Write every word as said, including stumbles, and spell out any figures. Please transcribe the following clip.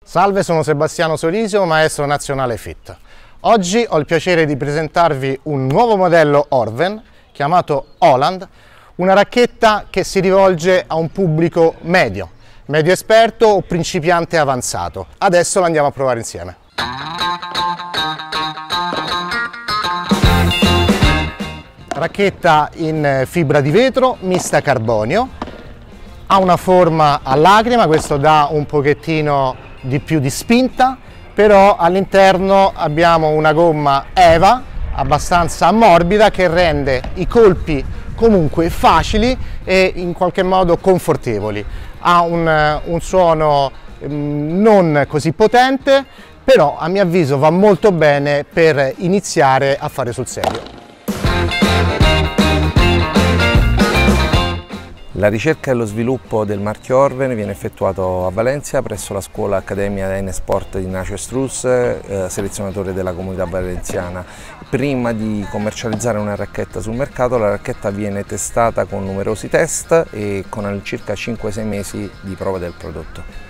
Salve, sono Sebastiano Sorisio, maestro nazionale Fit. Oggi ho il piacere di presentarvi un nuovo modello Orven chiamato Holland, una racchetta che si rivolge a un pubblico medio, medio esperto o principiante avanzato. Adesso la andiamo a provare insieme. Racchetta in fibra di vetro mista carbonio, ha una forma a lacrima, questo dà un pochettino di più di spinta, però all'interno abbiamo una gomma EVA abbastanza morbida che rende i colpi comunque facili e in qualche modo confortevoli. Ha un, un suono um, non così potente, però a mio avviso va molto bene per iniziare a fare sul serio. La ricerca e lo sviluppo del marchio Orven viene effettuato a Valencia presso la scuola Accademia Enesport di Ignacio Strus, eh, selezionatore della comunità valenziana. Prima di commercializzare una racchetta sul mercato, la racchetta viene testata con numerosi test e con circa cinque sei mesi di prova del prodotto.